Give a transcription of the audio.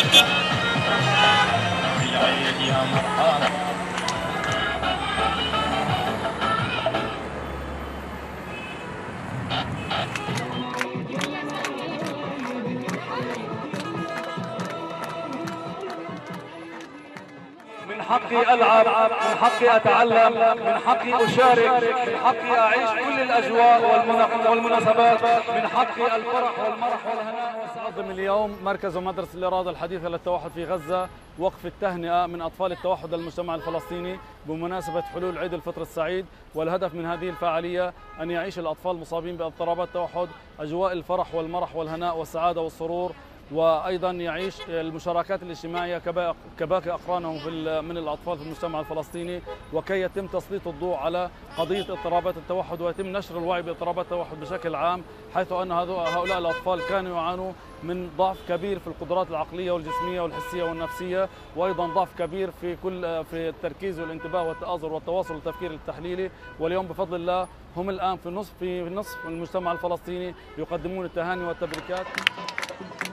بالعيد يا مرحبا. من حقي ألعب، من حقي أتعلم، من حقي أشارك، من حقي أعيش كل الأجواء والمناسبات، من حقي الفرح والمرح والهناء والسعادة. اليوم مركز ومدرسة الإرادة الحديثة للتوحد في غزة وقف التهنئة من أطفال التوحد المجتمع الفلسطيني بمناسبة حلول عيد الفطر السعيد، والهدف من هذه الفعالية أن يعيش الأطفال المصابين باضطرابات التوحد أجواء الفرح والمرح والهناء والسعادة والسرور، وأيضا يعيش المشاركات الاجتماعية كباقي أقرانهم من الأطفال في المجتمع الفلسطيني، وكي يتم تسليط الضوء على قضية اضطرابات التوحد ويتم نشر الوعي باضطرابات التوحد بشكل عام، حيث أن هؤلاء الأطفال كانوا يعانوا من ضعف كبير في القدرات العقلية والجسمية والحسية والنفسية، وأيضا ضعف كبير في التركيز والانتباه والتآزر والتواصل والتفكير التحليلي. واليوم بفضل الله هم الآن في نصف المجتمع الفلسطيني يقدمون التهاني والتبريكات.